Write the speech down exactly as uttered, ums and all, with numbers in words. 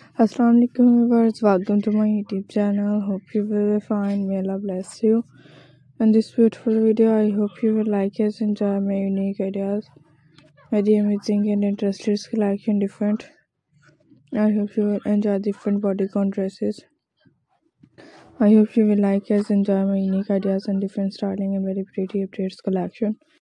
Assalamu alaikum viewers, welcome to my YouTube channel. Hope you will be fine. May Allah bless you. In this beautiful video, I hope you will like and enjoy my unique ideas, very amazing and interesting collection different. I hope you will enjoy different bodycon dresses. I hope you will like and enjoy my unique ideas and different styling and very pretty updates collection.